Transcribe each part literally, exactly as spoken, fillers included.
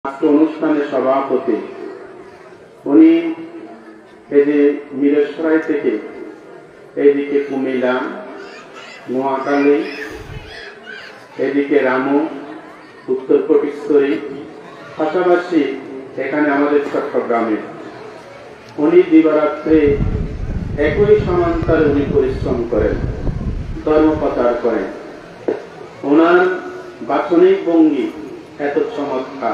আজকে অনুষ্ঠানের সভাপতি উনি এই যে মিরেশ্বরাই থেকে এইদিকে কুমিল্লা, নোয়াখালী, এদিকে রামু, উত্তর ফটিকছড়ি, পাশাপাশি এখানে আমাদের চট্টগ্রামে উনি দিবারাত্রে একই সমান্তরে উনি পরিশ্রম করেন, ধর্ম প্রচার করেন। ওনার বাচনিক ভঙ্গি এত চমৎকার,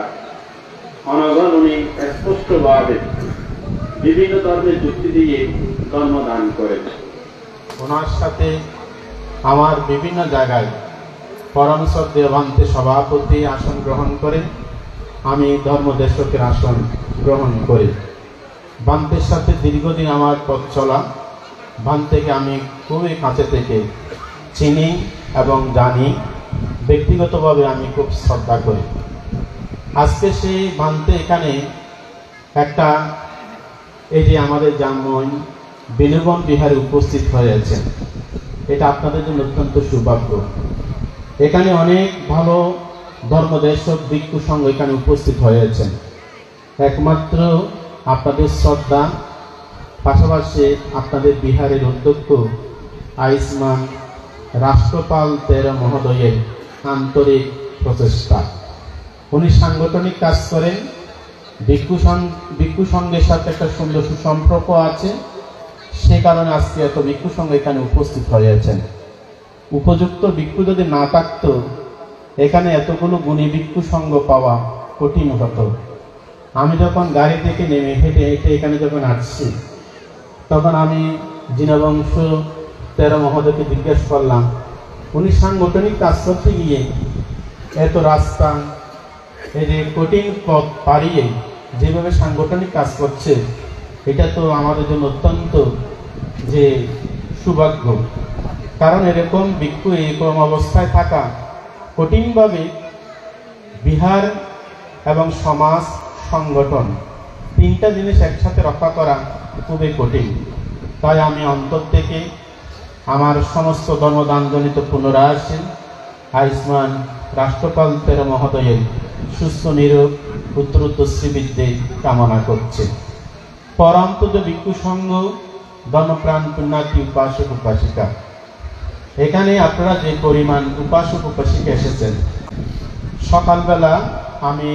অনগল উনি স্পষ্টভাবে বিভিন্ন ধর্মের যুক্তি দিয়ে ধর্ম দান করেন। ওনার সাথে আমার বিভিন্ন জায়গায় পরমসর দেওভান্তে সভাপতি আসন গ্রহণ করে আমি ধর্মদেশকের আসন গ্রহণ করি। ভান্তের সাথে দীর্ঘদিন আমার পথ চলা, ভান্তেকে আমি খুবই কাছে থেকে চিনি এবং জানি, ব্যক্তিগতভাবে আমি খুব শ্রদ্ধা করি। আজকে সেই ভান্তে এখানে একটা এই যে আমাদের জামইন বিনোবন বিহারে উপস্থিত হয়েছেন, এটা আপনাদের জন্য অত্যন্ত সৌভাগ্য। এখানে অনেক ভালো ধর্মদেশক ভিক্ষু সংঘ এখানে উপস্থিত হয়েছেন। একমাত্র আপনাদের শ্রদ্ধা, পাশাপাশি আপনাদের বিহারের অধ্যক্ষ আয়ুষ্মান রাষ্ট্রপাল তেরা মহোদয়ের আন্তরিক প্রচেষ্টা। উনি সাংগঠনিক কাজ করেন, ভিক্ষু ভিক্ষু সংঘের সাথে একটা সুন্দর সুসম্পর্ক আছে, সে কারণে আজকে এত ভিক্ষু সংঘ এখানে উপস্থিত হয়েছেন। উপযুক্ত ভিক্ষু যদি না থাকত, এখানে এতগুলো গুণী ভিক্ষু সংঘ পাওয়া কঠিন হতো। আমি যখন গাড়ি থেকে নেমে হেঁটে হেঁটে এখানে যখন আসছি, তখন আমি জিনবংশ তেরা মহোদয়কে জিজ্ঞেস করলাম, উনি সাংগঠনিক কাজ করতে গিয়ে এত রাস্তা এই যে কঠিন পথ পাড়িয়ে যেভাবে সাংগঠনিক কাজ করছে, এটা তো আমাদের জন্য অত্যন্ত যে সৌভাগ্য। কারণ এরকম ভিক্ষু এরকম অবস্থায় থাকা কঠিনভাবে বিহার এবং সমাজ সংগঠন তিনটা জিনিস একসাথে রক্ষা করা খুবই কঠিন। তাই আমি অন্তর থেকে আমার সমস্ত ধর্মদানজনিত পুনরাসীন আয়ুষ্মান রাষ্ট্রপাল তেরা মহোদয়ের সুস্থ নিরোগ উত্তরোত্তর শ্রীবৃদ্ধি কামনা করছে। পরমপূজ্য ভিক্ষু সংঘ ধর্মপ্রাণ পুণ্যার্থী উপাসক উপাসিকা, এখানে আপনারা যে পরিমাণ উপাসক উপাসিকা এসেছেন, সকালবেলা আমি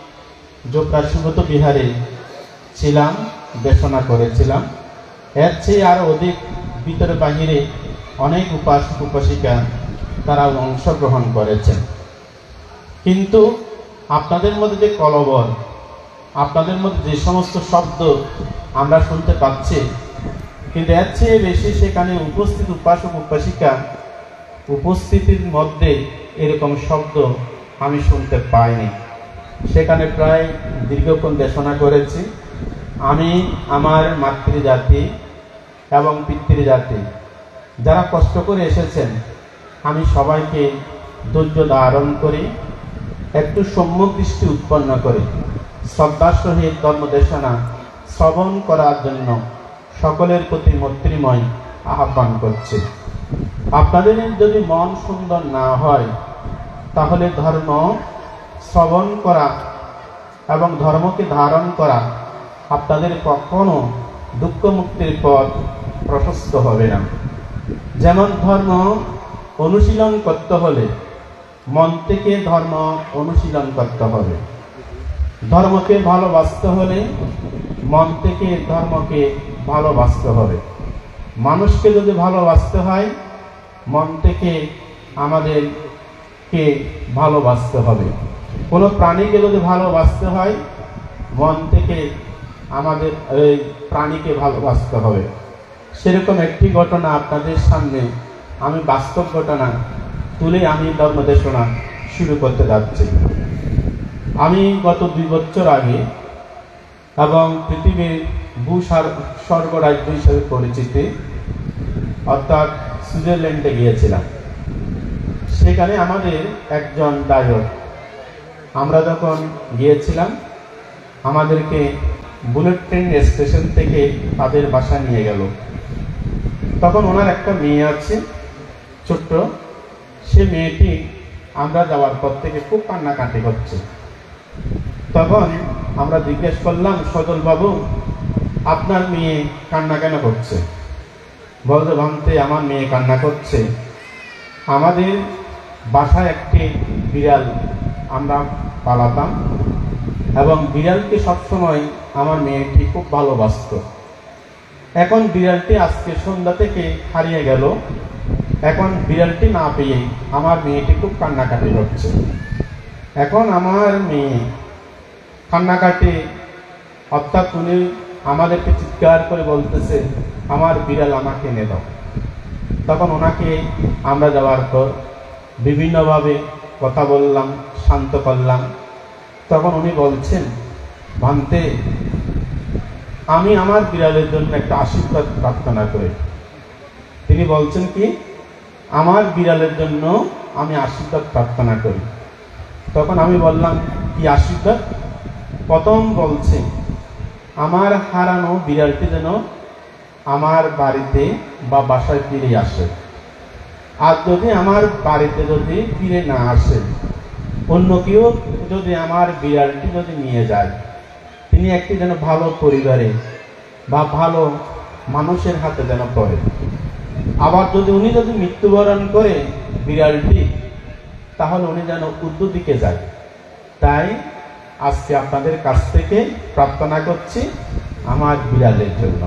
জোকা সুগত বিহারে ছিলাম, দেশনা করেছিলাম। এর চেয়ে আরো অধিক ভিতরে বাহিরে অনেক উপাসক উপাসিকা তারা অংশগ্রহণ করেছেন। কিন্তু আপনাদের মধ্যে যে কলবর, আপনাদের মধ্যে যে সমস্ত শব্দ আমরা শুনতে পাচ্ছি, কিন্তু এর চেয়ে বেশি সেখানে উপস্থিত উপাসক উপাসিকা উপস্থিতির মধ্যে এরকম শব্দ আমি শুনতে পাইনি। সেখানে প্রায় দীর্ঘক্ষণ দেশনা করেছি। আমি আমার মাতৃজাতি এবং পিতৃজাতি যারা কষ্ট করে এসেছেন, আমি সবাইকে ধৈর্য ধারণ করি, একটু সম্যক দৃষ্টি উৎপন্ন করে শ্রদ্ধার সহিত ধর্মদেশনা শ্রবণ করার জন্য সকলের প্রতি মৈত্রীময় আহ্বান করছে। আপনাদের যদি মন সুন্দর না হয়, তাহলে ধর্ম শ্রবণ করা এবং ধর্মকে ধারণ করা আপনাদের কখনো দুঃখ মুক্তির পথ প্রশস্ত হবে না। যেমন ধর্ম অনুশীলন করতে হলে মন থেকে ধর্ম অনুশীলন করতে হবে, ধর্মকে ভালোবাসতে হলে মন থেকে ধর্মকে ভালোবাসতে হবে। মানুষকে যদি ভালোবাসতে হয়, মন থেকে আমাদেরকে ভালোবাসতে হবে। কোনো প্রাণীকে যদি ভালোবাসতে হয়, মন থেকে আমাদের এই প্রাণীকে ভালোবাসতে হবে। সেরকম একটি ঘটনা আপনাদের সামনে আমি বাস্তব ঘটনা তুলে আমি ধর্মদেশনা শুরু করতে যাচ্ছি। আমি গত দুই বছর আগে এবং পৃথিবীর ভূ স্বর্গরাজ্য হিসেবে পরিচিতি অর্থাৎ সুইজারল্যান্ডে গিয়েছিলাম। সেখানে আমাদের একজন ড্রাইভার, আমরা যখন গিয়েছিলাম আমাদেরকে বুলেট ট্রেন স্টেশন থেকে তাদের বাসা নিয়ে গেল। তখন ওনার একটা মেয়ে আছে ছোট্ট, সে মেয়েটি আমরা যাওয়ার পর থেকে খুব কান্নাকাটি করছে। তখন আমরা জিজ্ঞেস করলাম, সজল বাবু, আপনার মেয়ে কান্না কেন করছে? বলতে ভাঙতে আমার মেয়ে কান্না করছে, আমাদের বাসায় একটি বিড়াল আমরা পালাতাম এবং বিড়ালকে সবসময় আমার মেয়েটি খুব ভালোবাসত। এখন বিড়ালটি আজকে সন্ধ্যা থেকে হারিয়ে গেল। এখন বিড়ালটি না পেয়ে আমার মেয়েটি খুব কান্নাকাটি হচ্ছে। এখন আমার মেয়ে কান্নাকাটি, অর্থাৎ উনি আমাদেরকে চিৎকার করে বলতেছে, আমার বিড়াল আমাকে এনে দাও। তখন ওনাকে আমরা যাওয়ার পর বিভিন্নভাবে কথা বললাম, শান্ত করলাম। তখন উনি বলছেন, ভান্তে, আমি আমার বিড়ালের জন্য একটা আশীর্বাদ প্রার্থনা করি। তিনি বলছেন কি, আমার বিড়ালের জন্য আমি আশীর্বাদ প্রার্থনা করি। তখন আমি বললাম, কি আশীর্বাদ? প্রথম বলছে, আমার হারানো বিড়ালটি যেন আমার বাড়িতে বা বাসায় ফিরে আসে। আর যদি আমার বাড়িতে যদি ফিরে না আসে, অন্য কেউ যদি আমার বিড়ালটি যদি নিয়ে যায়, তিনি একটি যেন ভালো পরিবারে বা ভালো মানুষের হাতে যেন পড়ে। আবার যদি উনি যদি মৃত্যুবরণ করে বিড়ালটি, তাহলে উনি যেন উর্দু দিকে যায়। তাই আজকে আপনাদের কাছ থেকে প্রার্থনা করছি আমার বিড়ালের জন্য।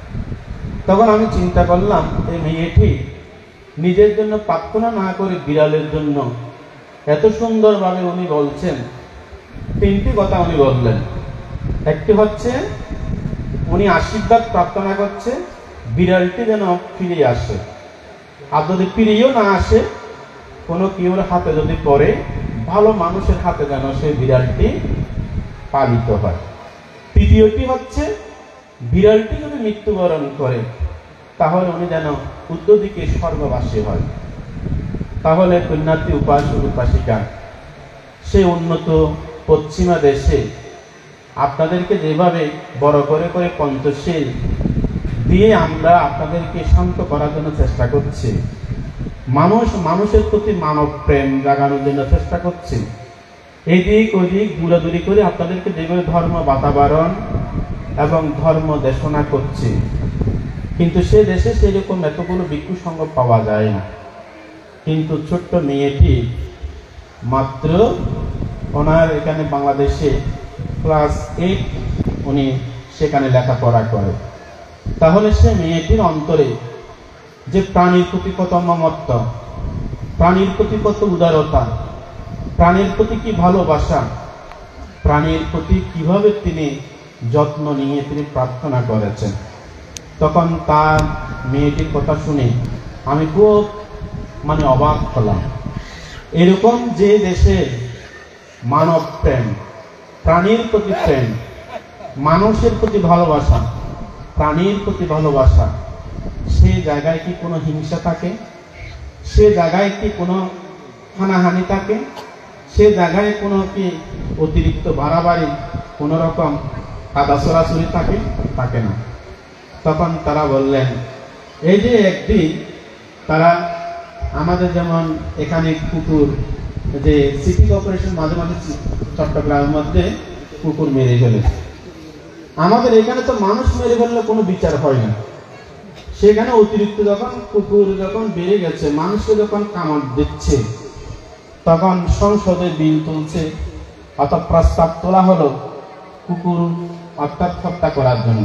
তখন আমি চিন্তা করলাম, এই মেয়েটি নিজের জন্য প্রার্থনা না করে বিড়ালের জন্য এত সুন্দরভাবে উনি বলছেন। তিনটি কথা উনি বললেন। একটি হচ্ছে উনি আশীর্বাদ প্রার্থনা করছে বিড়ালটি যেন ফিরে আসে, আর যদি ফিরেও না আসে, কোনো কেউর হাতে যদি পড়ে, ভালো মানুষের হাতে যেন সেই বিড়ালটি পালিত হয়। তৃতীয়টি হচ্ছে বিড়ালটি যদি মৃত্যুবরণ করে, তাহলে উনি যেন উত্তর দিকে স্বর্গবাসী হয়। তাহলে পুণ্যার্থী উপাসক উপাসিকা, সে উন্নত পশ্চিমা দেশে আপনাদেরকে যেভাবে বড় করে করে পঞ্চশীল দিয়ে আমরা আপনাদেরকে শান্ত করার জন্য চেষ্টা করছি, মানুষ মানুষের প্রতি মানব প্রেম জাগানোর জন্য চেষ্টা করছি, এদিক ওদিক দূরাদূরি করে আপনাদেরকে যেভাবে ধর্ম বাতাবরণ এবং ধর্ম দেশনা করছি, কিন্তু সে দেশে সেরকম এতগুলো ভিক্ষু সংঘ পাওয়া যায় না। কিন্তু ছোট্ট মেয়েটি মাত্র ওনার এখানে বাংলাদেশে ক্লাস এইট উনি সেখানে লেখাপড়া করে। তাহলে সে মেয়েটির অন্তরে যে প্রাণীর প্রতি কত মমত্ব, প্রাণীর প্রতি কত উদারতা, প্রাণীর প্রতি কি ভালোবাসা, প্রাণীর প্রতি কিভাবে তিনি যত্ন নিয়ে তিনি প্রার্থনা করেছেন, তখন তার মেয়েটির কথা শুনে আমি খুব মানে অবাক হলাম। এরকম যে দেশে মানব প্রেম, প্রাণীর প্রতি প্রেম, মানুষের প্রতি ভালোবাসা, প্রাণীর প্রতি ভালোবাসা, সে জায়গায় কি কোনো হিংসা থাকে? সে জায়গায় কি কোনো হানাহানি থাকে? সে জায়গায় কোনো কি অতিরিক্ত বাড়াবাড়ি, কোনো রকম কাদা সরাসরি থাকে? থাকে না। তখন তারা বললেন, এই যে একদিন তারা আমাদের যেমন এখানে কুকুর, যে সিটি কর্পোরেশন মাঝে মাঝে চট্টগ্রামের মধ্যে কুকুর মেরে ফেলেছে, আমাদের এখানে তো মানুষ মেরে ফেললে কোনো বিচার হয় না। সেখানে অতিরিক্ত যখন কুকুর যখন বেড়ে গেছে, মানুষকে যখন কামড় দিচ্ছে, তখন সংসদে বিল তুলছে, অর্থাৎ প্রস্তাব তোলা হলো কুকুর অর্থাৎ হত্যা করার জন্য।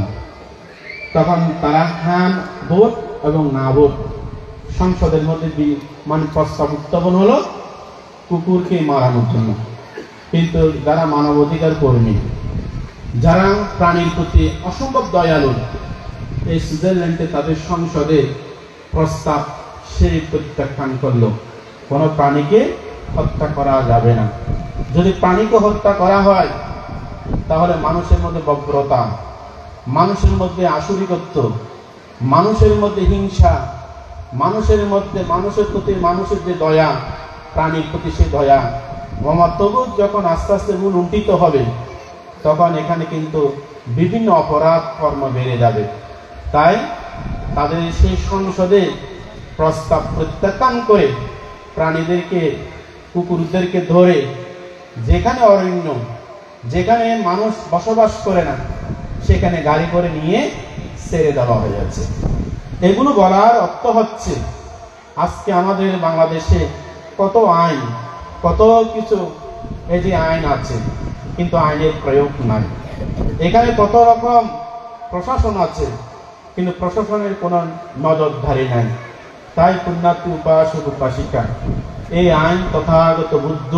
তখন তারা হ্যাঁ ভোট এবং না ভোট সংসদের মধ্যে বিল মানে প্রস্তাব উত্থাপন হলো কুকুরকে মারানোর জন্য। কিন্তু যারা মানবাধিকার কর্মী, যারা প্রাণীর প্রতি অসম্ভব দয়ালু, এই সুইজারল্যান্ডে তাদের সংসদে প্রস্তাব সেই প্রত্যাখ্যান করলো, কোনো প্রাণীকে হত্যা করা যাবে না। যদি প্রাণীকে হত্যা করা হয়, তাহলে মানুষের মধ্যে বক্রতা, মানুষের মধ্যে আসুরিকত্ব, মানুষের মধ্যে হিংসা, মানুষের মধ্যে মানুষের প্রতি মানুষের যে দয়া, প্রাণীর প্রতি সে দয়া মমত্ববোধ যখন আস্তে আস্তে মূল উন্ঠিত হবে, তখন এখানে কিন্তু বিভিন্ন অপরাধ কর্ম বেড়ে যাবে। তাই তাদের সেই সংসদে প্রস্তাব প্রত্যাখ্যান করে প্রাণীদেরকে, কুকুরদেরকে ধরে যেখানে অরণ্য যেখানে মানুষ বসবাস করে না সেখানে গাড়ি করে নিয়ে ছেড়ে দেওয়া হয়ে যাচ্ছে। এগুলো বলার অর্থ হচ্ছে আজকে আমাদের বাংলাদেশে কত আইন, কত কিছু এই যে আইন আছে, কিন্তু আইনের প্রয়োগ নাই। এখানে কত রকম প্রশাসন আছে, কিন্তু প্রশাসনের কোনো নজরদারি নাই। তাই পুণ্যার্থী উপাসক উপাসিকা, এই আইন তথাগত বুদ্ধ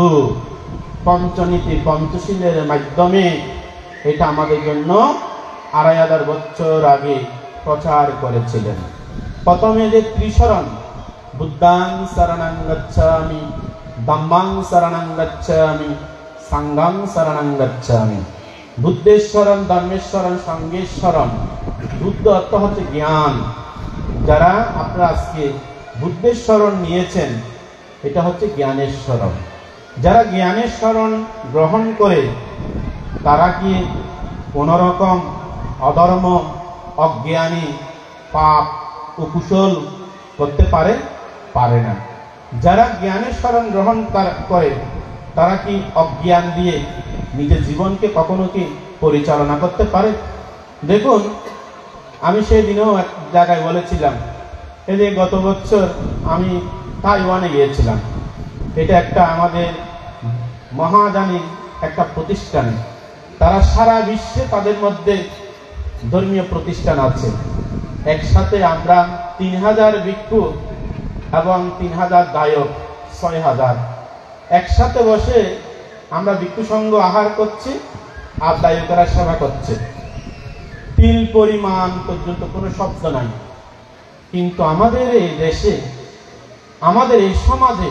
পঞ্চনীতি পঞ্চশীলের মাধ্যমে এটা আমাদের জন্য আড়াই হাজার বছর আগে প্রচার করেছিলেন। প্রথমে যে ত্রিশরণ, বুদ্ধাং শরণং গচ্ছামি, ধম্মাং শরণং গচ্ছামি, সাংঘাং শরণং গচ্ছামি। বুদ্ধের শরণ, ধর্মের শরণ, সঙ্গের শরণ। বুদ্ধ অর্থ হচ্ছে জ্ঞান। যারা আপনারা আজকে বুদ্ধের শরণ নিয়েছেন, এটা হচ্ছে জ্ঞানের শরণ। যারা জ্ঞানের শরণ গ্রহণ করে তারা কি কোন রকম অধর্ম, অজ্ঞানী, পাপ, কুকুশল করতে পারে? পারে না। যারা জ্ঞানের শরণ গ্রহণ করে তারা কি অজ্ঞান দিয়ে নিজের জীবনকে কখনো কি পরিচালনা করতে পারে? দেখুন, আমি সেই দিনেও এক জায়গায় বলেছিলাম, এই যে গত বছর আমি তাইওয়ানে গিয়েছিলাম। এটা একটা আমাদের মহাজানী একটা প্রতিষ্ঠান। তারা সারা বিশ্বে তাদের মধ্যে ধর্মীয় প্রতিষ্ঠান আছে। একসাথে আমরা তিন হাজার ভিক্ষু এবং তিন হাজার দায়ক, ছয় হাজার একসাথে বসে আমরা ভিক্ষু সঙ্গ আহার করছি আর দায়কেরা সেবা করছে। তিল পরিমাণ পর্যন্ত কোনো শব্দ নাই। কিন্তু আমাদের এই দেশে, আমাদের এই সমাজে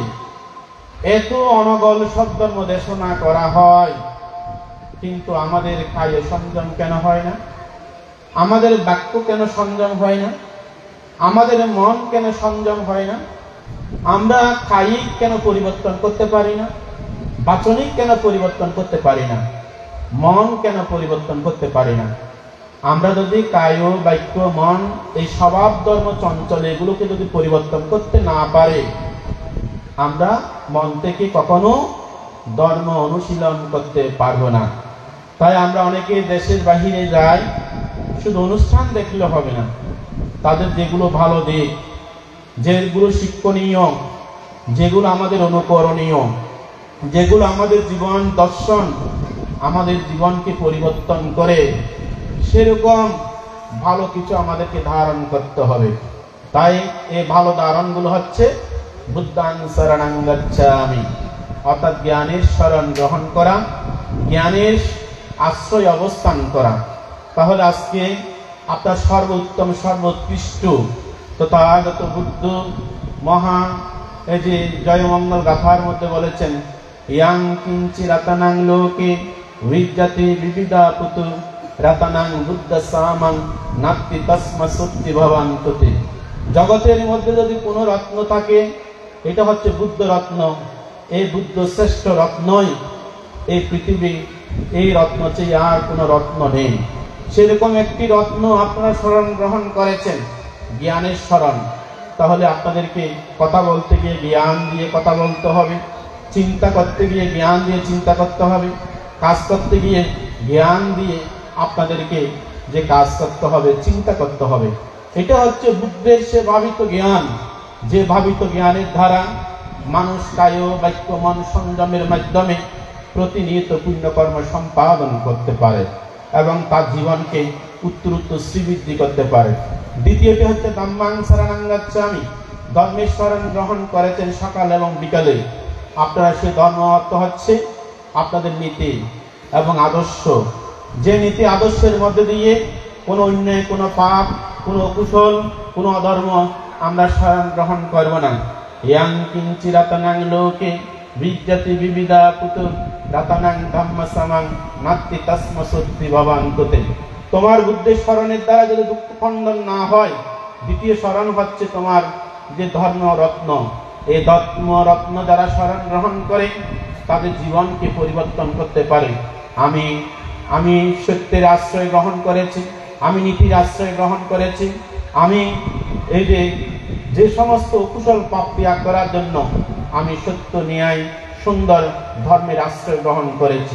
এত অনগল শব্দর্ম দেশনা করা হয়, কিন্তু আমাদের কায়ে সংযম কেন হয় না? আমাদের বাক্য কেন সংযম হয় না? আমাদের মন কেন সংযম হয় না? আমরা কায়িক কেন পরিবর্তন করতে পারি না? বাচনিক কেন পরিবর্তন করতে পারি না? মন কেন পরিবর্তন করতে পারি না? আমরা যদি কায়, বাক্য, মন, এই স্বভাব ধর্ম চঞ্চল এগুলোকে যদি পরিবর্তন করতে না পারে, আমরা মন থেকে কখনো ধর্ম অনুশীলন করতে পারবো না। তাই আমরা অনেকে দেশের বাহিরে যাই, শুধু অনুষ্ঠান দেখলে হবে না। তাদের যেগুলো ভালো দিক, যেগুলো শিক্ষণীয়, যেগুলো আমাদের অনুকরণীয়, যেগুলো আমাদের জীবন দর্শন, আমাদের জীবনকে পরিবর্তন করে, সেরকম ভালো কিছু আমাদেরকে ধারণ করতে হবে। তাই এই ভালো ধারণগুলো হচ্ছে বুদ্ধাং শরণং গচ্ছামি, অর্থাৎ জ্ঞানের শরণ গ্রহণ করা, জ্ঞানের আশ্রয় অবস্থান করা। তাহলে আজকে আপনার সর্বোত্তম, সর্বোৎকৃষ্ট তথাগত বুদ্ধ মহা এই যে জয়মঙ্গল গাথার মধ্যে বলেছেন, ইয়াং কিঞ্চি রতনাং লোকে বিজ্ঞাতি বিবিধা পুতু রতনাং বুদ্ধ সামাং নাত্তি তস্মা সত্যি ভবান্ততে। জগতের মধ্যে যদি কোনো রত্ন থাকে, এটা হচ্ছে বুদ্ধ রত্ন। এই বুদ্ধ শ্রেষ্ঠ রত্নই এই পৃথিবী, এই রত্ন চেয়ে আর কোনো রত্ন নেই। সেরকম একটি রত্ন আপনারা শরণ গ্রহণ করেছেন, জ্ঞানের শরণ। তাহলে আপনাদেরকে কথা বলতে গিয়ে জ্ঞান দিয়ে কথা বলতে হবে, চিন্তা করতে গিয়ে জ্ঞান দিয়ে চিন্তা করতে হবে, কাজ করতে গিয়ে জ্ঞান দিয়ে আপনাদেরকে যে কাজ করতে হবে, চিন্তা করতে হবে। এটা হচ্ছে বুদ্ধের সে ভাবিত জ্ঞান, যে ভাবিত জ্ঞানের দ্বারা মানুষ কায়, বাক্য, মন সংযমের মাধ্যমে প্রতিনিয়ত পুণ্যকর্ম সম্পাদন করতে পারে এবং তার জীবনকে উত্তরোত্তর শ্রীবৃদ্ধি করতে পারে। দ্বিতীয়টি হচ্ছে ধম্মাং শরণং গচ্ছামি, ধর্মের শরণ গ্রহণ করেছেন সকাল এবং বিকালে। আপনারা সে ধর্ম অর্থ হচ্ছে আপনাদের নীতি এবং আদর্শ। যে নীতি আদর্শের মধ্যে দিয়ে কোনো অন্যায়, কোনো পাপ, কোনো অকুশল, কোনো অধর্ম আমরা শরণ গ্রহণ করব না। ইয়াং কিঞ্চি রতনাং লোকে বিজ্ঞাতি বিবিধা পুতু রতনাং ধম্ম সামাং নাত্তি তস্মা সত্যি ভবান্ততে। তোমার বুদ্ধের শরণের দ্বারা যদি দুঃখ খণ্ডন না হয়, দ্বিতীয় শরণ হচ্ছে তোমার যে ধর্ম রত্ন। এই ধর্ম রত্ন যারা শরণ গ্রহণ করে তাদের জীবনকে পরিবর্তন করতে পারে। আমি আমি সত্যের আশ্রয় গ্রহণ করেছি, আমি নীতির আশ্রয় গ্রহণ করেছি, আমি এই যে যে সমস্ত কুশল পাপ ত্যাগ করার জন্য আমি সত্য ন্যায় সুন্দর ধর্মের আশ্রয় গ্রহণ করেছি।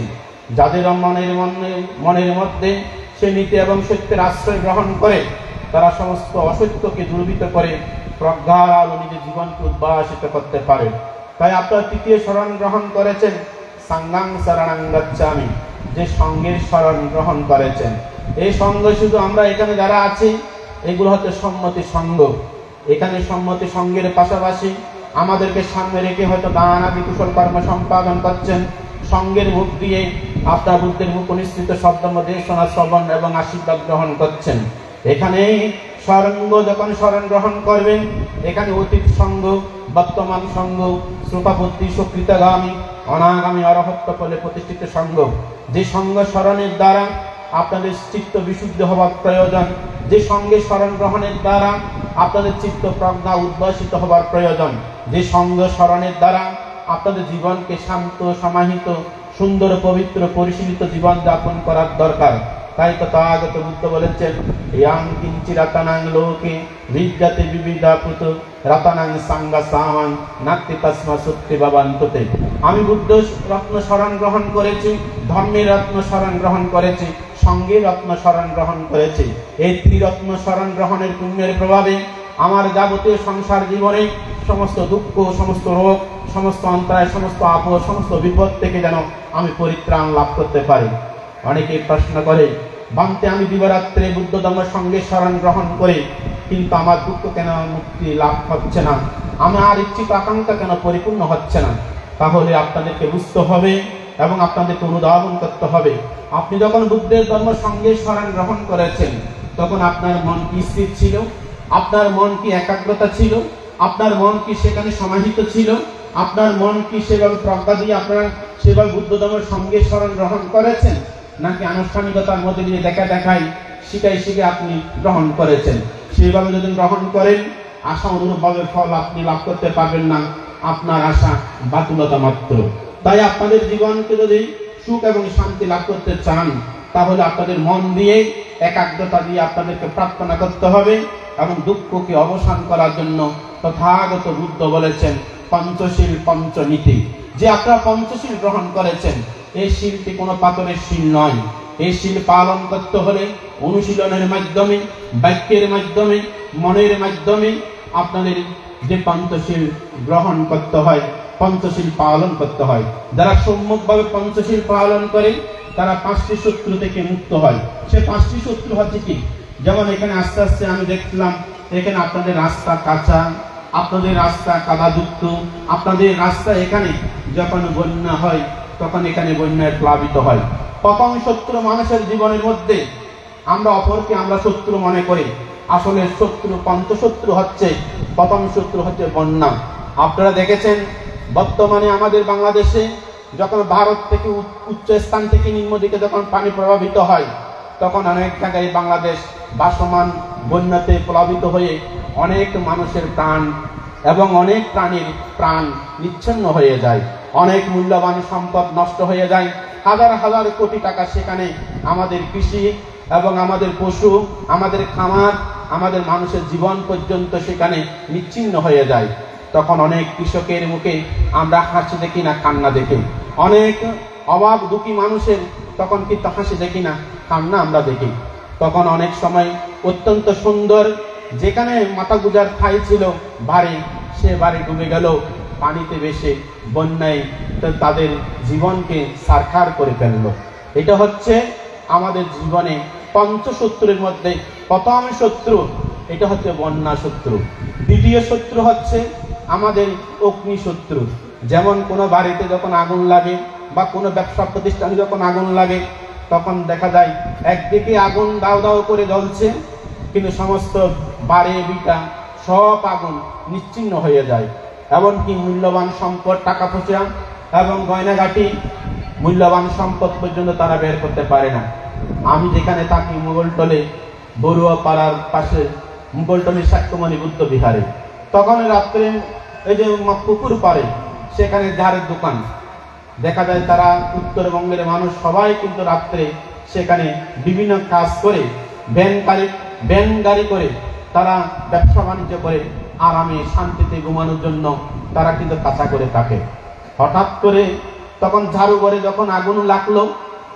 যাদের মনের মনে মনের মধ্যে সে নীতি এবং সত্যের আশ্রয় গ্রহণ করে, তারা সমস্ত অসত্যকে দূরীভূত করে প্রজ্ঞার আলো নিজের জীবনকে উদ্ভাসিত করতে পারে। তাই আপনার তৃতীয় শরণ গ্রহণ করেছেন সাঙ্গাং শরণাং গচ্ছামি, যে সঙ্গের শরণ গ্রহণ করেছেন। এই সঙ্গ শুধু আমরা এখানে যারা আছি এগুলো হচ্ছে সম্মতি সঙ্গ। এখানে সম্মতি সঙ্গের পাশাপাশি আমাদেরকে সামনে রেখে হয়তো দান আদি কুশল কর্ম সম্পাদন করছেন। সঙ্গের মুখ দিয়ে আপনার বুদ্ধের মুখ নিঃসৃত শব্দ দেশনা শ্রবণ এবং আশীর্বাদ গ্রহণ করছেন। এখানে সরঙ্গ যখন শরণ গ্রহণ করবেন, এখানে অতীত সঙ্গ, বর্তমান সঙ্গ, শ্রোতাবুদ্ধি সুকৃতগামী অনাগামী অরহত্ব বলে প্রতিষ্ঠিত সঙ্গ। যে সঙ্গ স্মরণের দ্বারা আপনাদের চিত্ত বিশুদ্ধ হওয়ার প্রয়োজন, যে সঙ্গে স্মরণ গ্রহণের দ্বারা আপনাদের চিত্ত প্রজ্ঞা উদ্ভাসিত হওয়ার প্রয়োজন, যে সঙ্গ স্মরণের দ্বারা আপনাদের জীবনকে শান্ত সমাহিত সুন্দর পবিত্র পরিশীলিত জীবন যাপন করার দরকার। তাই তো তথাগত বুদ্ধ বলেছেন, ইয়াং কিঞ্চি রতনাং লোকে বিদ্যাতে বিবিধাপুত রতনাং সাঙ্গা সামাং নাক্তি তস্মা সত্যি বাবান্ততে। আমি বুদ্ধ রত্ন শরণ গ্রহণ করেছি, ধর্মের রত্ন শরণ গ্রহণ করেছি, সঙ্গের রত্ন শরণ গ্রহণ করেছি। এই ত্রিরত্ন শরণ গ্রহণের পুণ্যের প্রভাবে আমার যাবতীয় সংসার জীবনে সমস্ত দুঃখ, সমস্ত রোগ, সমস্ত অন্তরায়, সমস্ত আপদ, সমস্ত বিপদ থেকে যেন আমি পরিত্রাণ লাভ করতে পারি। অনেকে প্রশ্ন করে, বান্তে আমি দিবারাত্রে বুদ্ধ ধর্মের সঙ্গে শরণ গ্রহণ করি, কিন্তু আমার দুঃখ কেন মুক্তি লাভ হচ্ছে না, আমার ইচ্ছিত আকাঙ্ক্ষা কেন পরিপূর্ণ হচ্ছে না? তাহলে আপনাদেরকে বুঝতে হবে এবং আপনাদেরকে অনুধাবন করতে হবে। আপনি যখন বুদ্ধের ধর্ম সঙ্গে শরণ গ্রহণ করেছেন, তখন আপনার মন কি স্থির ছিল? আপনার মন কি একাগ্রতা ছিল? আপনার মন কি সেখানে সমাহিত ছিল? আপনার মন কি সেভাবে প্রজ্ঞা দিয়ে আপনারা সেভাবে বুদ্ধ ধর্মের সঙ্গে শরণ গ্রহণ করেছেন, নাকি আনুষ্ঠানিকতার মধ্যে দিয়ে দেখা দেখাই শিখাই শিখে আপনি গ্রহণ করেছেন? সেইভাবে যদি গ্রহণ করেন, আশা অনুরূপভাবে ফল আপনি লাভ করতে পারবেন না, আপনার আশা বাতুলতা মাত্র। তাই আপনাদের জীবনকে যদি সুখ এবং শান্তি লাভ করতে চান, তাহলে আপনাদের মন দিয়ে একাগ্রতা দিয়ে আপনাদেরকে প্রার্থনা করতে হবে এবং দুঃখকে অবসান করার জন্য তথাগত বুদ্ধ বলেছেন পঞ্চশীল পঞ্চনীতি। যে আপনারা পঞ্চশীল গ্রহণ করেছেন, এই শীলটি কোনো পাথরের শীল নয়। এই শীল পালন করতে হলে অনুশীলনের মাধ্যমে, বাক্যের মাধ্যমে, মনের মাধ্যমে আপনাদের যে পঞ্চশীল গ্রহণ করতে হয়, পঞ্চশীল পালন করতে হয়। যারা সম্যকভাবে পঞ্চশীল পালন করে তারা পাঁচটি শত্রু থেকে মুক্ত হয়। সে পাঁচটি শত্রু হচ্ছে কি? যেমন এখানে আস্তে আস্তে আমি দেখলাম এখানে আপনাদের রাস্তা কাঁচা, আপনাদের রাস্তা কাদাযুক্ত, আপনাদের রাস্তা এখানে যখন বন্যা হয় তখন এখানে বন্যায় প্লাবিত হয়। প্রথম শত্রু মানুষের জীবনের মধ্যে আমরা অপরকে আমরা শত্রু মনে করি, আসলে শত্রু পঞ্চশত্রু হচ্ছে, প্রথম শত্রু হচ্ছে বন্যা। আপনারা দেখেছেন বর্তমানে আমাদের বাংলাদেশে যখন ভারত থেকে উচ্চ স্থান থেকে নিম্ন দিকে যখন পানি প্রভাবিত হয়, তখন অনেক জায়গায় বাংলাদেশ ভাসমান বন্যাতে প্লাবিত হয়ে অনেক মানুষের প্রাণ এবং অনেক প্রাণীর প্রাণ নিচ্ছিন্ন হয়ে যায়, অনেক মূল্যবান সম্পদ নষ্ট হয়ে যায়, হাজার হাজার কোটি টাকা সেখানে আমাদের কৃষি এবং আমাদের পশু, আমাদের খামার, আমাদের মানুষের জীবন পর্যন্ত সেখানে নিচ্ছিন্ন হয়ে যায়। তখন অনেক কৃষকের মুখে আমরা হাসি দেখি না, কান্না দেখি। অনেক অভাব দুঃখী মানুষের তখন কিন্তু হাসি দেখি না, কান্না আমরা দেখি। তখন অনেক সময় অত্যন্ত সুন্দর যেখানে মাথা গুজার ঠাই ছিল বাড়ি, সে বাড়ি ডুবে গেল পানিতে ভেসে, বন্যায় তাদের জীবনকে সারখার করে ফেলল। এটা হচ্ছে আমাদের জীবনে পঞ্চশত্রুর মধ্যে প্রথম শত্রু, এটা হচ্ছে বন্যা শত্রু। দ্বিতীয় শত্রু হচ্ছে আমাদের অগ্নি শত্রু। যেমন কোনো বাড়িতে যখন আগুন লাগে বা কোনো ব্যবসা প্রতিষ্ঠানে যখন আগুন লাগে, তখন দেখা যায় একদিকে আগুন দাও দাও করে জ্বলছে, কিন্তু সমস্ত বাড়ি বিটা সব আগুন নিশ্চিহ্ন হয়ে যায়। এমনকি মূল্যবান সম্পদ, টাকা পয়সা এবং গয়নাগাটি, মূল্যবান সম্পদ পর্যন্ত তারা বের করতে পারে না। আমি যেখানে থাকি মোগলটলে, বড়ুয়া পাড়ার পাশে মোগলটলের সাক্ষ্যমণি বুদ্ধ বিহারে, তখন রাত্রে এই যে পুকুর পাড়ে সেখানে ঝাড়ের দোকান দেখা যায়, তারা উত্তরবঙ্গের মানুষ সবাই কিন্তু রাত্রে সেখানে বিভিন্ন কাজ করে, ভ্যান গাড়ি ভ্যান গাড়ি করে তারা ব্যবসা বাণিজ্য করে আরামে শান্তিতে ঘুমানোর জন্য তারা কিন্তু কাঁচা করে থাকে। হঠাৎ করে তখন ঝাড়ু করে যখন আগুন লাগলো,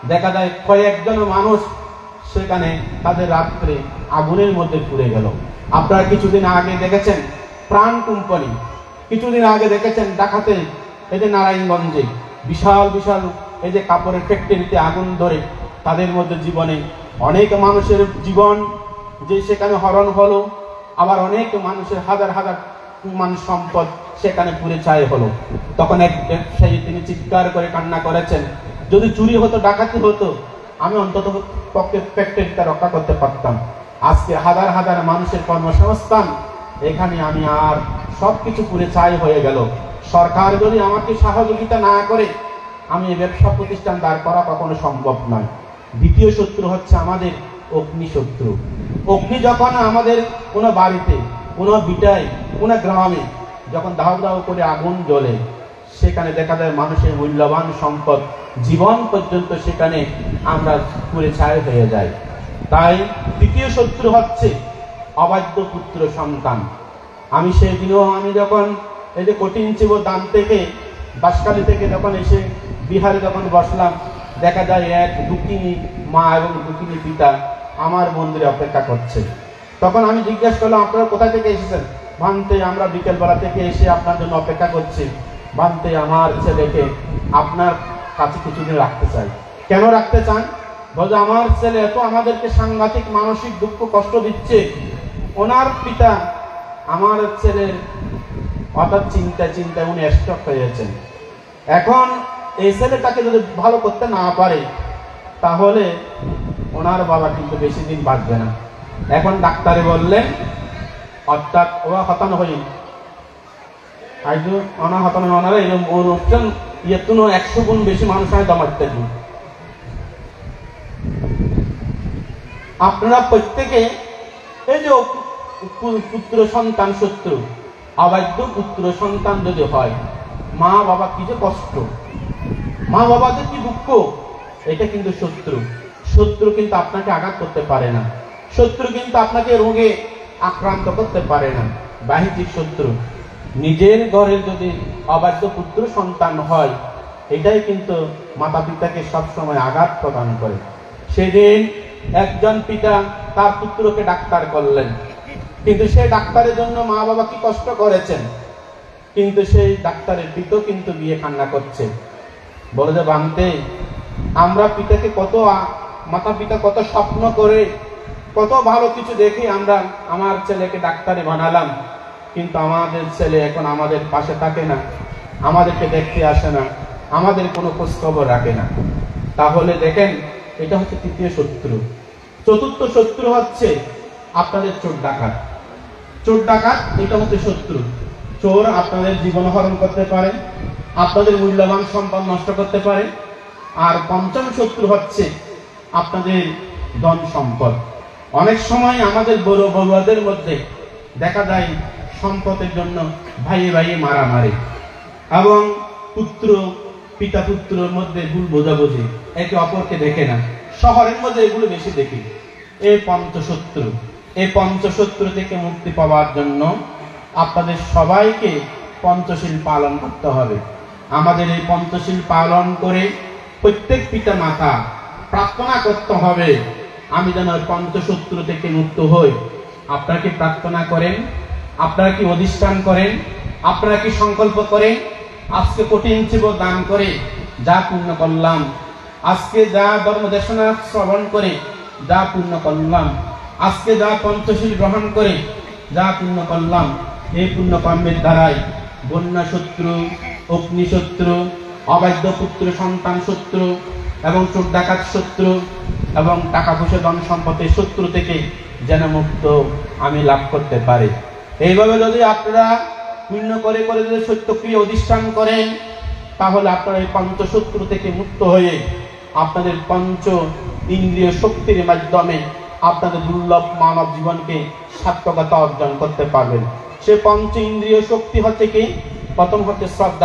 দেখা যায় কয়েকজন মানুষ সেখানে তাদের রাত্রে আগুনের মধ্যে পুড়ে গেল। আপনারা কিছুদিন আগে দেখেছেন প্রাণ কোম্পানি, কিছুদিন আগে দেখেছেন ডাকাতে এই যে নারায়ণগঞ্জে বিশাল বিশাল এই যে কাপড়ের ফ্যাক্টরিতে আগুন ধরে তাদের মধ্যে জীবনে অনেক মানুষের জীবন যে সেখানে হরণ হলো, আবার অনেক মানুষের হাজার হাজার মান সম্পদ সেখানে পুড়ে ছাই হলো। তখন এক ব্যবসায়ী তিনি চিৎকার করে কান্না করেছেন, যদি চুরি হতো ডাকাতি হতো আমি অন্তত পক্ষে ফ্যাক্টরিটা রক্ষা করতে পারতাম। আজকে হাজার হাজার মানুষের কর্মসংস্থান এখানে আমি আর সবকিছু পুড়ে ছাই হয়ে গেল। সরকার যদি আমাকে সহযোগিতা না করে আমি এই ব্যবসা প্রতিষ্ঠান দাঁড় করা কখনো সম্ভব নয়। দ্বিতীয় শত্রু হচ্ছে আমাদের অগ্নি শত্রু। অগ্নি যখন আমাদের কোনো বাড়িতে, কোনো বিটায়, কোনো গ্রামে যখন দাউ দাউ করে আগুন জ্বলে, সেখানে দেখা যায় মানুষের মূল্যবান সম্পদ জীবন পর্যন্ত সেখানে আমরা পুড়ে ছাই হয়ে যায়। তাই দ্বিতীয় শত্রু হচ্ছে অবাধ্য পুত্র সন্তান। আমি সেই দিনও আমি যখন এই যে কঠিন চিব দাম থেকে বাঁশখালী থেকে যখন এসে বিহারে যখন বসলাম, দেখা যায় এক দুঃখিনী মা এবং দুঃখিনী পিতা আমার মন্দিরে অপেক্ষা করছে। তখন আমি জিজ্ঞেস করলাম, আপনারা কোথা থেকে এসেছেন? ভান্তে আমরা বিকেলবেলা থেকে এসে আপনার জন্য অপেক্ষা করছি। ভান্তে আমার ছেলেকে আপনার কাছে কিছুদিন রাখতে চাই। কেন রাখতে চান? বলছে আমার ছেলে এত আমাদেরকে সাংঘাতিক মানসিক দুঃখ কষ্ট দিচ্ছে। ওনার পিতা আমার ছেলের হঠাৎ চিন্তা চিন্তায় উনি স্ট্রোক হয়েছেন। এখন এই ছেলেটাকে যদি ভালো করতে না পারে তাহলে ওনার বাবা কিন্তু বেশি দিন বাঁচবে না। এখন ডাক্তারে বললেন, অর্থাৎ ওরা হতানো হইন আজ অনা হতানো ওনারা এরকম অনুষ্ঠান ইয়ে তুনো একশো গুণ বেশি মানুষ হয় দমাতে দিন। আপনারা প্রত্যেকে এই যে পুত্র সন্তান শত্রু, অবাধ্য পুত্র সন্তান যদি হয়, মা বাবা কি যে কষ্ট, মা বাবাদের কি দুঃখ, এটা কিন্তু শত্রু। শত্রু কিন্তু আপনাকে আঘাত করতে পারে না, শত্রু কিন্তু আপনাকে রোগে আক্রান্ত করতে পারে না। বাহ্যিক শত্রু নিজের ঘরের যদি অবাধ্য পুত্র সন্তান হয়, এটাই কিন্তু মাতা পিতাকে সবসময় আঘাত প্রদান করে। সেদিন একজন পিতা তার পুত্রকে ডাক্তার করলেন, কিন্তু সেই ডাক্তারের জন্য মা বাবা কি কষ্ট করেছেন, কিন্তু সেই ডাক্তারের পিতা কিন্তু বিয়ে কান্না করছে। বলে যে বানতে আমরা পিতাকে কত মাতা পিতা কত স্বপ্ন করে কত ভালো কিছু দেখে আমরা আমার ছেলেকে ডাক্তারে বানালাম, কিন্তু আমাদের ছেলে এখন আমাদের পাশে থাকে না, আমাদেরকে দেখতে আসে না, আমাদের কোনো খোঁজখবর রাখে না। তাহলে দেখেন এটা হচ্ছে তৃতীয় শত্রু। চতুর্থ শত্রু হচ্ছে আপনাদের চোর ডাকাত। চোর ডাকাত এটা হচ্ছে শত্রু। চোর আপনাদের জীবন হরণ করতে পারে, আপনাদের মূল্যবান সম্পদ নষ্ট করতে পারে। আর পঞ্চম শত্রু হচ্ছে আপনাদের ধন সম্পদ। অনেক সময় আমাদের বড় বড়ুয়াদের মধ্যে দেখা যায় সম্পদের জন্য ভাইয়ে ভাইয়ে মারামারি এবং পুত্র পিতা পুত্রের মধ্যে ভুল বোঝাবুঝি, একে অপরকে দেখে না। শহরের মধ্যে এগুলো বেশি দেখি। এই পঞ্চশত্রু, এই পঞ্চশত্রু থেকে মুক্তি পাওয়ার জন্য আপনাদের সবাইকে পঞ্চশীল পালন করতে হবে। আমাদের এই পঞ্চশীল পালন করে প্রত্যেক পিতা মাতা প্রার্থনা করতে হবে, আমি যেন পঞ্চশত্রু থেকে মুক্ত হই। আপনারা কি প্রার্থনা করেন? আপনারা কি অধিষ্ঠান করেন? আপনারা কি সংকল্প করেন? আজকে কঠিন জীব দান করে যা পূর্ণ করলাম, আজকে যা ধর্ম দেশনা শ্রবণ করে যা পূর্ণ করলাম, আজকে যা পঞ্চশীল গ্রহণ করে যা পূর্ণ করলাম, এই পূর্ণ কর্মের দ্বারাই বন্যা শত্রু, অগ্নি শত্রু, অবাধ্য পুত্র সন্তান শত্রু এবং চোর ডাকাত শত্রু এবং টাকা পয়সা ধন সম্পদের শত্রু থেকে যেন মুক্ত আমি লাভ করতে পারি। এইভাবে যদি আপনারা পূর্ণ করে করে যদি সত্যক্রিয়া অধিষ্ঠান করেন, তাহলে আপনারা এই পঞ্চশত্রু থেকে মুক্ত হয়ে আপনাদের পঞ্চ ইন্দ্রিয় শক্তির মাধ্যমে আপনাদের দুর্লভ মানব জীবনকে সার্থকতা অর্জন করতে পারবেন। সে পঞ্চ ইন্দ্রিয় শক্তি হচ্ছে কি? প্রথম হচ্ছে শ্রদ্ধা,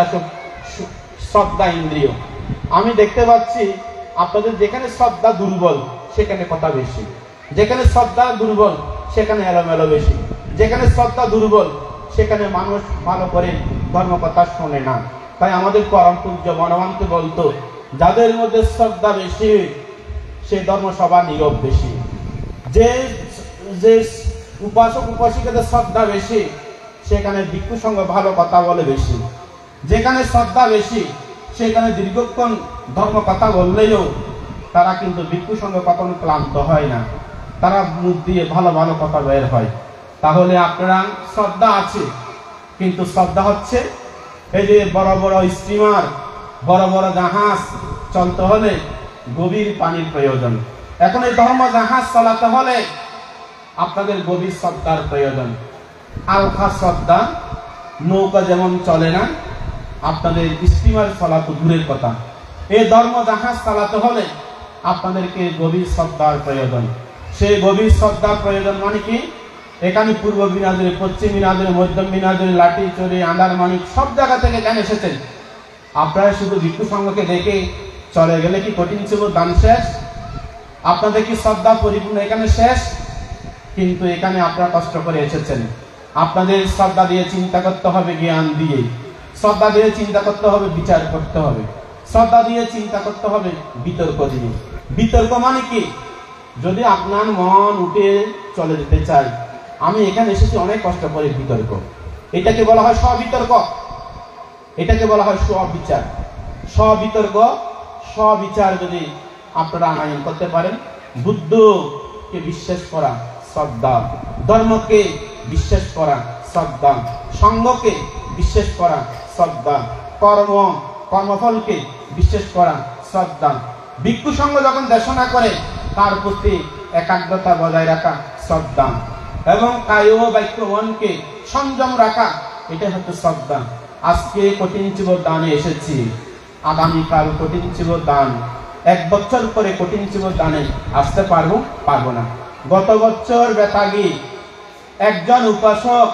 শ্রদ্ধা ইন্দ্রিয়। আমি দেখতে পাচ্ছি আপনাদের যেখানে শ্রদ্ধা দুর্বল সেখানে কথা বেশি, যেখানে শ্রদ্ধা দুর্বল সেখানে এলোমেলো বেশি, যেখানে শ্রদ্ধা দুর্বল সেখানে মানুষ ভালো করে ধর্ম কথা শোনে না। তাই আমাদের পরম পূজ্য বনবন্ত বলতো, যাদের মধ্যে শ্রদ্ধা বেশি সেই ধর্মসভা নীরব বেশি। যে যে উপাসক উপাসিকাদের শ্রদ্ধা বেশি সেখানে ভিক্ষু সঙ্গে ভালো কথা বলে বেশি। যেখানে শ্রদ্ধা বেশি সেখানে দীর্ঘক্ষণ ধর্ম কথা বললেও তারা কিন্তু ভিক্ষু সঙ্গে কখনো ক্লান্ত হয় না, তারা মুখ দিয়ে ভালো ভালো কথা বের হয়। তাহলে আপনারা শ্রদ্ধা আছে, কিন্তু শ্রদ্ধা হচ্ছে এই যে বড় বড় স্টিমার, বড় বড় জাহাজ চলতে হলে গভীর পানির প্রয়োজন। এখন এই ধর্ম জাহাজ চালাতে হলে আপনাদের গভীর শ্রদ্ধার প্রয়োজন। আলফা শ্রদ্ধা নৌকা যেমন চলে না, আপনাদের স্টিমার চলা তো দূরের কথা, এই ধর্ম জাহাজ চালাতে হলে আপনাদেরকে গভীর শ্রদ্ধার প্রয়োজন। সেই গভীর শ্রদ্ধার প্রয়োজন মানে কি, এখানে পূর্ব বিনাজুরি, পশ্চিম বিনাজুরি, মধ্য বিনাজুরি, লাঠি চুরি, আন্দারমানিক সব জায়গা থেকে কেন এসেছেন? আপনারা শুধু ভিক্ষু সংঘকে দেখে চলে গেলে কি কঠিন ছিল দান শেষ? আপনাদের কি শ্রদ্ধা পরিপূর্ণ এখানে শেষ? কিন্তু এখানে আপনারা কষ্ট করে এসেছেন। আপনাদের শ্রদ্ধা দিয়ে চিন্তা করতে হবে, জ্ঞান দিয়ে শ্রদ্ধা দিয়ে চিন্তা করতে হবে, বিচার করতে হবে, শ্রদ্ধা দিয়ে চিন্তা করতে হবে, বিতর্ক দিয়ে। বিতর্ক মানে কি, যদি আপনার মন উঠে চলে যেতে চায়, আমি এখানে এসেছি অনেক কষ্ট করে, বিতর্ক, এটাকে বলা হয় স্ববিতর্ক, এটাকে বলা হয় স্ববিচার। স্ববিতর্ক স্ববিচার যদি আপনারা আনয়ন করতে পারেন, বুদ্ধকে বিশ্বাস করা শ্রদ্ধা, ধর্মকে বিশ্বাস করা শ্রদ্ধা, সংঘকে বিশ্বাস করা শ্রদ্ধা, কর্ম কর্মফলকে বিশ্বাস করা শ্রদ্ধা, ভিক্ষু সংঘ যখন দেশনা করে তার প্রতি একাগ্রতা বজায় রাখা শ্রদ্ধা, এবং কায় বাক্য মনকে সংযম রাখা, এটা হচ্ছে শ্রদ্ধা। আজকে কঠিন জীব দানে এসেছি, আগামীকাল কঠিন জীব দান, এক বছর পরে কঠিন জীব দানে আসতে পারবো পারবো না। গত বছর বেতাগি একজন উপাসক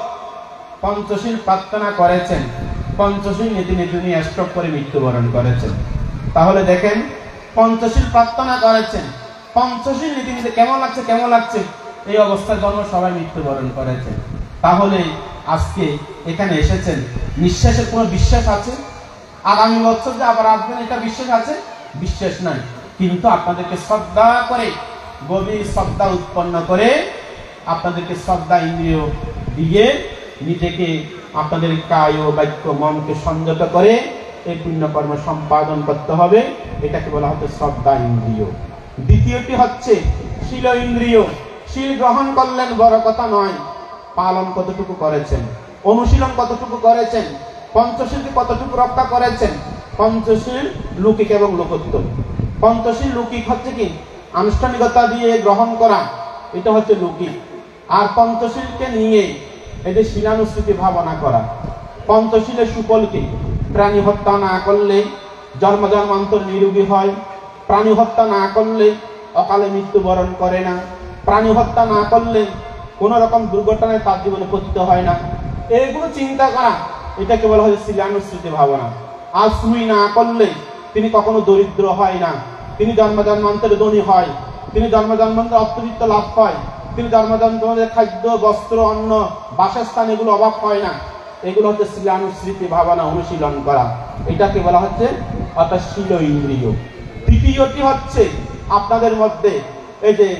পঞ্চশীল প্রার্থনা করেছেন, পঞ্চশীল নীতি নীতি নিয়ে স্ট্রোক করে মৃত্যুবরণ করেছেন। তাহলে দেখেন, পঞ্চশীল প্রার্থনা করেছেন, পঞ্চশীল নীতি নিতে কেমন লাগছে কেমন লাগছে এই অবস্থায় ধর্ম সবাই মৃত্যুবরণ করেছেন। তাহলে আজকে এখানে এসেছেন, নিঃশ্বাসের কোনো বিশ্বাস আছে? আগামী বছর যে আবার আসবেন এটা বিশ্বাস আছে? বিশ্বাস নাই। কিন্তু আপনাদেরকে শ্রদ্ধা করে, গভীর শ্রদ্ধা উৎপন্ন করে, আপনাদেরকে শ্রদ্ধা ইন্দ্রিয় দিয়ে নিজেকে আপনাদের কায় বাক্য মনকে সংযত করে এই পুণ্যকর্ম সম্পাদন করতে হবে। এটাকে বলা হচ্ছে শ্রদ্ধা ইন্দ্রিয়। দ্বিতীয়টি হচ্ছে শীল ইন্দ্রিয়। শীল গ্রহণ করলেন বড় কথা নয়, পালন কতটুকু করেছেন, অনুশীলন কতটুকু করেছেন, পঞ্চশীলকে কতটুকু রক্ষা করেছেন। পঞ্চশীল লৌকিক এবং লোকোত্তর। পঞ্চশীল লৌকিক হচ্ছে কি আনুষ্ঠানিকতা দিয়ে গ্রহণ করা, এটা হচ্ছে লৌকিক। আর পঞ্চশীলকে নিয়ে এদের শিলানুস্মৃতি ভাবনা করা। পঞ্চশীলের সুফল কি? প্রাণী হত্যা না করলে জন্ম জন্মান্তর নিরোগী হয়, প্রাণী হত্যা না করলে অকালে মৃত্যুবরণ করে না, প্রাণী হত্যা না করলে কোন রকম দুর্ঘটনায় তার জীবনে পতিত হয় না। এইগুলো চিন্তা করা, এটাকে বলা হয় শিলানুস্মৃতি ভাবনা। আর সুই না করলে তিনি কখনো দরিদ্র হয় না, তিনি জন্ম জন্মান্তরে ধনী হয়, তিনি জন্ম জন্মান্তরে অর্থবিত্ত লাভ হয়, তিনি জন্ম জন্মান্তরে খাদ্য বস্ত্র অন্ন বাসস্থান এগুলো অভাব হয় না। এগুলো হচ্ছে শিলানুস্মৃতি ভাবনা, অনুশীলন করা, এটাকে বলা হচ্ছে অর্থাৎ শীল ইন্দ্রিয়। তৃতীয়টি হচ্ছে আপনাদের মধ্যে এই যে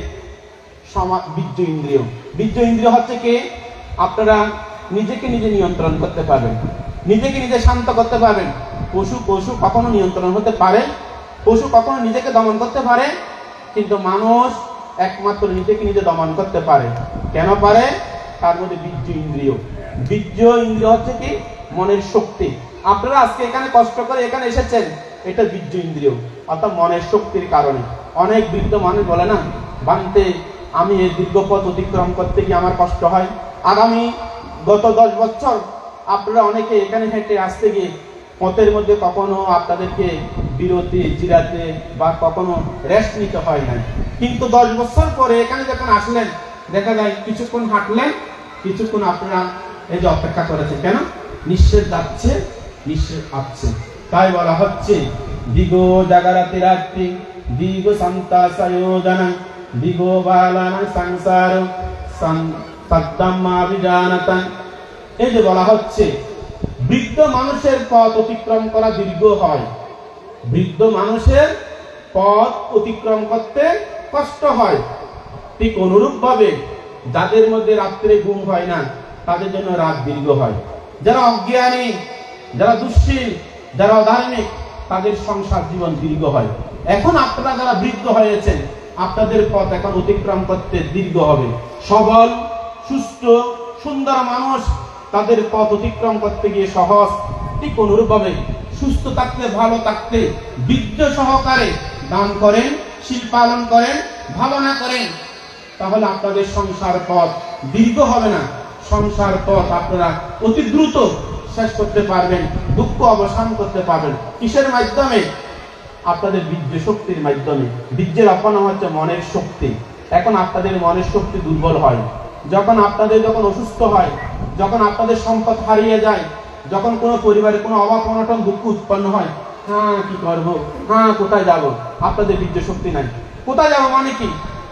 বীর্য ইন্দ্রিয়। বীর্য ইন্দ্রিয় হচ্ছে কি, আপনারা নিজেকে নিজে নিয়ন্ত্রণ করতে পারবেন, নিজেকে নিজে শান্ত করতে পারবেন। পশু পশু কখনো নিয়ন্ত্রণ হতে পারে, পশু কখনো নিজেকে দমন করতে পারে, কিন্তু মানুষ একমাত্র নিজেকে নিজে দমন করতে পারে। কেন পারে? তার মধ্যে বীর্য ইন্দ্রিয়। বীর্য ইন্দ্রিয় হচ্ছে কি মনের শক্তি। আপনারা আজকে এখানে কষ্ট করে এখানে এসেছেন, এটা বীর্য ইন্দ্রিয় অর্থাৎ মনের শক্তির কারণে। অনেক বৃদ্ধ মানুষ বলে না, বানতে আমি এই দীর্ঘ পথ অতিক্রম করতে গিয়ে আমার কষ্ট হয়। আগামী গত দশ বছর আপনারা অনেকে এখানে হেঁটে আসতে গিয়ে পথের মধ্যে কখনো আপনাদেরকে বিরতি জিরাতে বা কখনো রেস্ট নিতে হয় না। কিন্তু দশ বছর পরে এখানে যখন আসলেন, দেখা যায় কিছুক্ষণ হাঁটলেন, কিছুক্ষণ আপনারা এই যে অপেক্ষা করেছেন। কেন? নিঃশ্বাস যাচ্ছে, নিঃশ্বাস আসছে। তাই বলা হচ্ছে দিগো জাগরাতি রাত্রি দিগো সন্তা সয়োজনা দিগো বালান সংসার সদ্দাম্মাভিজানতা। এই যে বলা হচ্ছে বৃদ্ধ মানুষের পথ অতিক্রম করা দীর্ঘ হয়, বৃদ্ধ মানুষের পথ অতিক্রম করতে কষ্ট হয়, ঠিক অনুরূপ ভাবে যাদের মধ্যে রাত্রে ঘুম হয় না তাদের জন্য রাত দীর্ঘ হয়। যারা অজ্ঞানী, যারা দুশ্চিল, যারা অধার্মিক, তাদের সংসার জীবন দীর্ঘ হয়। এখন আপনারা যারা বৃদ্ধ হয়েছেন, আপনাদের পথ এখন অতিক্রম করতে দীর্ঘ হবে। সবল, সুস্থ, সুন্দর মানুষ, তাদের পথ অতিক্রম করতে গিয়ে সহজ। ঠিক অনুরূপভাবে সুস্থ থাকতে, ভালো থাকতে বৃদ্ধ সহকারে দান করেন, শীল পালন করেন, ভাবনা করেন, তাহলে আপনাদের সংসার পথ দীর্ঘ হবে না। সংসার পথ আপনারা অতি দ্রুত শেষ করতে পারবেন, দুঃখ অবসান করতে পারবেন। কিসের মাধ্যমে? আপনাদের বীর্য শক্তির মাধ্যমে। বীর্যের অপনাম হচ্ছে মনের শক্তি। এখন আপনাদের মনের শক্তি দুর্বল হয়, যখন আপনাদের যখন অসুস্থ হয়, যখন আপনাদের সম্পদ হারিয়ে যায়, যখন কোনো পরিবারে কোনো অভাব অনটন দুঃখ উৎপন্ন হয়, হ্যাঁ কি করবো, হ্যাঁ কোথায় যাব, আপনাদের বীর্য শক্তি নাই। কোথায় যাব মানে কি?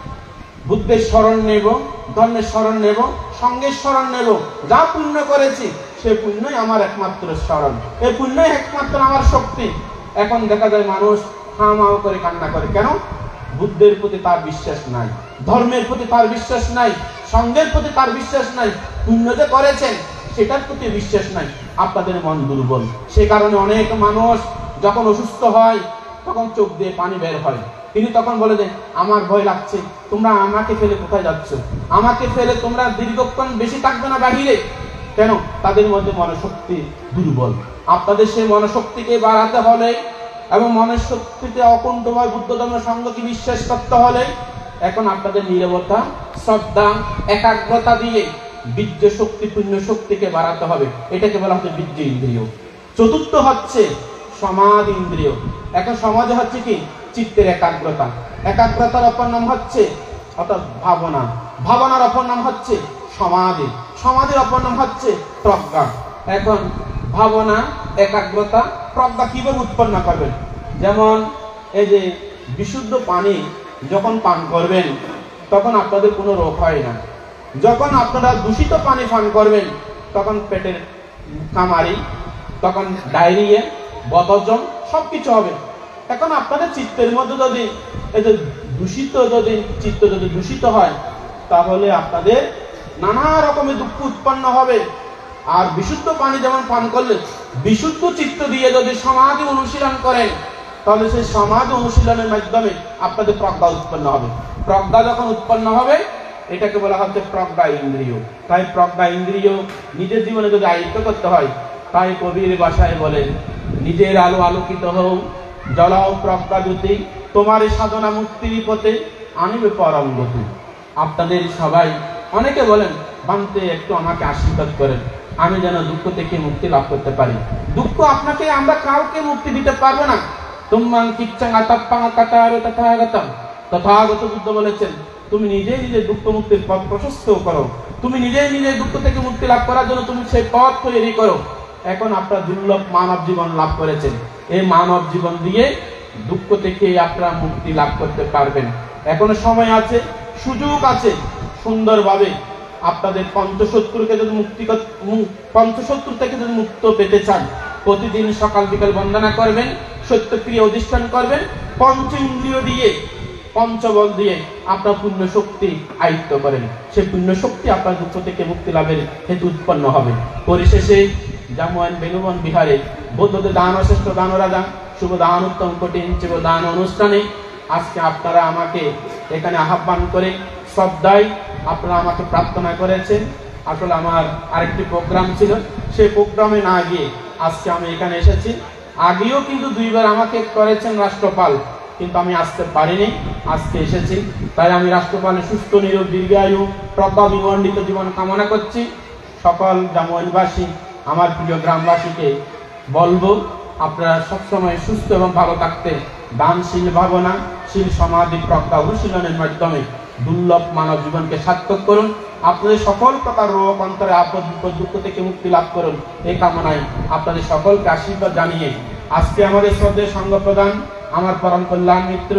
বুদ্ধের শরণ নেব, ধর্মের শরণ নেব, সঙ্গের শরণ নেব। যা পুণ্য করেছি সে পুণ্যই আমার একমাত্র শরণ, এই পুণ্যই একমাত্র আমার শক্তি। এখন দেখা যায় মানুষ হাঁ মাও করে কান্না করে। কেন? বুদ্ধের প্রতি তার বিশ্বাস নাই, ধর্মের প্রতি তার বিশ্বাস নাই, সঙ্গের প্রতি তার বিশ্বাস নাই, পুণ্য যে করেছেন সেটার প্রতি বিশ্বাস নাই। আপনাদের মন দুর্বল। সে কারণে অনেক মানুষ যখন অসুস্থ হয় তখন চোখ দিয়ে পানি বের হয়। তিনি তখন বলে যে আমার ভয় লাগছে, তোমরা আমাকে ফেলে কোথায় যাচ্ছ, আমাকে ফেলে তোমরা দীর্ঘক্ষণ বেশি থাকবে না বাহিরে। কেন? তাদের মধ্যে মনশক্তি দুর্বল। আপনাদের সেই মনশক্তিকে বাড়াতে হলে এবং মনশক্তিতে অকুণ্ঠভাবে বুদ্ধ ধর্ম সঙ্গকে বিশ্বাস করতে হলে এখন আপনাদের নীরবতা, শ্রদ্ধা, একাগ্রতা দিয়ে বীর্য শক্তি, পুণ্য শক্তিকে বাড়াতে হবে। এটাকে বলা হচ্ছে বীর্য ইন্দ্রিয়। চতুর্থ হচ্ছে সমাধি ইন্দ্রিয়। এখন সমাধি হচ্ছে কি? চিত্তের একাগ্রতা। একাগ্রতার অপর নাম হচ্ছে অর্থাৎ ভাবনা। ভাবনার অপর নাম হচ্ছে সমাধি। সমাধির অপর নাম হচ্ছে প্রজ্ঞা। এখন ভাবনা, একাগ্রতা, প্রজ্ঞা কিভাবে উৎপন্ন করবেন? যেমন এই যে বিশুদ্ধ পানি যখন পান করবেন তখন আপনাদের কোনো রোগ হয় না। যখন আপনারা দূষিত পানি পান করবেন তখন পেটের কামারি, তখন ডায়রিয়া, বদহজম সবকিছু হবে। এখন আপনাদের চিত্তের মধ্যে যদি এই যে দূষিত যদি চিত্ত যদি দূষিত হয় তাহলে আপনাদের নানা রকমের দুঃখ উৎপন্ন হবে। আর বিশুদ্ধ পানি যেমন পান করলে বিশুদ্ধ চিত্ত দিয়ে যদি সমাধি অনুশীলন করেন তাহলে সেই সমাধি অনুশীলনের মাধ্যমে আপনাদের প্রজ্ঞা উৎপন্ন হবে। প্রজ্ঞা যখন উৎপন্ন হবে এটাকে বলা হচ্ছে প্রজ্ঞা ইন্দ্রিয়। তাই প্রজ্ঞা ইন্দ্রিয় নিজের জীবনে যদি আয়ত্ত করতে হয়, তাই কবির ভাষায় বলেন নিজের আলো আলোকিত হও, জ্বলাও প্রজ্ঞা জ্যোতি, তোমার সাধনা মুক্তির পথে আনিবে পরম গতি। আপনাদের সবাই অনেকে বলেন বানতে একটু আমাকে আশীর্বাদ করেন, আমি যেন দুঃখ থেকে মুক্তি লাভ করতে পারি। দুঃখ আপনাকে আমরা কাউকে মুক্তি দিতে পারবো না। তুম্মাং কিচ্ছাং আতাপ্পাং কাতারে তথাগতম। তথাগত বুদ্ধ বলেছেন তুমি নিজেই নিজের দুঃখ মুক্তির পথ প্রশস্ত করো, তুমি নিজেই নিজের দুঃখ থেকে মুক্তি লাভ করার জন্য তুমি সেই পথ তৈরি করো। এখন আপনারা দুর্লভ মানব জীবন লাভ করেছেন, এই মানব জীবন দিয়ে দুঃখ থেকে আপনারা মুক্তি লাভ করতে পারবেন। এখনো সময় আছে, সুযোগ আছে। সুন্দরভাবে আপনাদের পঞ্চশত্রুকে যদি মুক্তি পঞ্চশত্রু থেকে যদি মুক্ত পেতে চান, প্রতিদিন সকাল বিকাল বন্দনা করবেন, সত্যক্রিয়া অধিষ্ঠান করবেন, পঞ্চ ইন্দ্রিয় দিয়ে, পঞ্চবল দিয়ে আপনার পুণ্য শক্তি আয়ত্ত করেন। সেই পুণ্য শক্তি আপনার দুঃখ থেকে মুক্তি লাভের হেতু উৎপন্ন হবে। পরিশেষে জামুয়ান বেনুবন বিহারে বৌদ্ধদের দান শ্রেষ্ঠ দান রাজা শুভ দান উত্তম কঠিন শিব দান অনুষ্ঠানে আজকে আপনারা আমাকে এখানে আহ্বান করে শ্রদ্ধায় আপনারা আমাকে প্রার্থনা করেছেন। আসলে আমার আরেকটি প্রোগ্রাম ছিল, সেই প্রোগ্রামে না গিয়ে আজকে আমি এখানে এসেছি। আগেও কিন্তু দুইবার আমাকে করেছেন রাষ্ট্রপাল, কিন্তু আমি আসতে পারিনি, আজকে এসেছি। তাই আমি রাষ্ট্রপালের সুস্থ নিরোগ দীর্ঘায়ু প্রজ্ঞা বিমণ্ডিত জীবন কামনা করছি। সকল জামুয়ানবাসী আমার প্রিয় গ্রামবাসীকে বলবো আপনারা সবসময় সুস্থ এবং ভালো থাকতে দানশীল ভাবনা, শীল সমাধি, প্রজ্ঞা অনুশীলনের মাধ্যমে দুর্লভ মানব জীবনকে সার্থক করুন। আপনাদের সকল প্রকার রোগ অন্তরে আপদ বিপদ দুঃখ থেকে মুক্তি লাভ করুন, এই কামনায় আপনাদের সকলকে আশীর্বাদ জানিয়ে আজকে আমাদের শ্রদ্ধেয় সংঘ প্রধান আমার পরম কল্যাণ মিত্র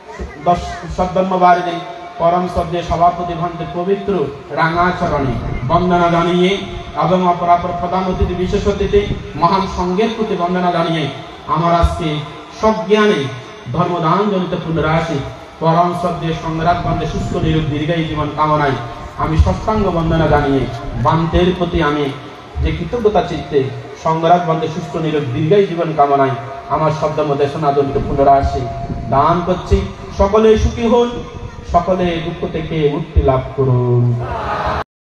দশ সদ্ধর্ম বাড়িতে পরম শ্রদ্ধেয় সভাপতি ভন্তের পবিত্র রাঙাচরণে বন্দনা জানিয়ে এবং অপরাপর প্রধান অতিথি বিশেষ অতিথি মহান সংঘের প্রতি বন্দনা জানিয়ে আমার আজকে সজ্ঞানে ধর্মদান জনিত পুনরাশি পরম শ্রদ্ধেয় সংগ্রাম বন্ধে সুস্থ নিরোগ দীর্ঘায়ী জীবন কামনায় আমি সষ্টাঙ্গ বন্দনা জানিয়ে বান্তের প্রতি আমি যে কৃতজ্ঞতা চিত্তে সংগ্রাম বন্ধে সুস্থ নিরোগ দীর্ঘায়ী জীবন কামনায় আমার শব্দ দেশনা জনিত পুনরাশি দান করছি। সকলে সুখী হন, সকলে দুঃখ থেকে মুক্তি লাভ করুন।